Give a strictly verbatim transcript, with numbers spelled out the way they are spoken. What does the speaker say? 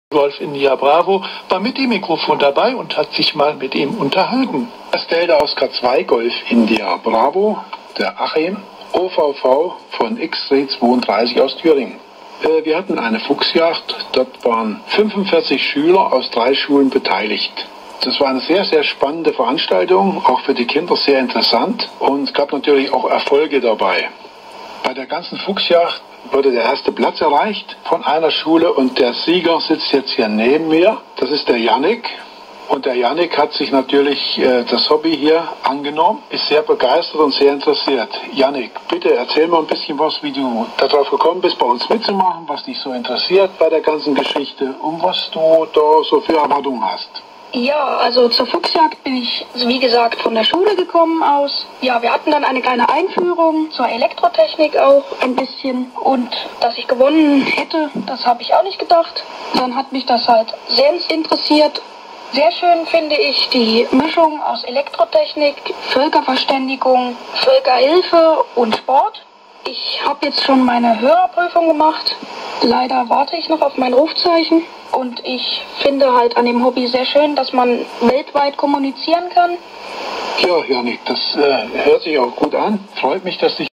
Golf India Bravo war mit dem Mikrofon dabei und hat sich mal mit ihm unterhalten. Das Delta Oscar zwei Golf India Bravo, der Achim, O V V von X-Ray zweiunddreißig aus Thüringen. Äh, wir hatten eine Fuchsjagd, dort waren fünfundvierzig Schüler aus drei Schulen beteiligt. Das war eine sehr, sehr spannende Veranstaltung, auch für die Kinder sehr interessant, und es gab natürlich auch Erfolge dabei. Bei der ganzen Fuchsjagd wurde der erste Platz erreicht von einer Schule und der Sieger sitzt jetzt hier neben mir. Das ist der Yannick. Und der Yannick hat sich natürlich äh, das Hobby hier angenommen, ist sehr begeistert und sehr interessiert. Yannick, bitte erzähl mal ein bisschen was, wie du darauf gekommen bist, bei uns mitzumachen, was dich so interessiert bei der ganzen Geschichte und was du da so für Erwartungen hast. Ja, also zur Fuchsjagd bin ich, wie gesagt, von der Schule gekommen aus. Ja, wir hatten dann eine kleine Einführung zur Elektrotechnik auch ein bisschen. Und dass ich gewonnen hätte, das habe ich auch nicht gedacht. Dann hat mich das halt sehr interessiert. Sehr schön finde ich die Mischung aus Elektrotechnik, Völkerverständigung, Völkerhilfe und Sport. Ich habe jetzt schon meine Hörerprüfung gemacht. Leider warte ich noch auf mein Rufzeichen. Und ich finde halt an dem Hobby sehr schön, dass man weltweit kommunizieren kann. Ja, Yannick, das äh, hört sich auch gut an. Freut mich, dass dich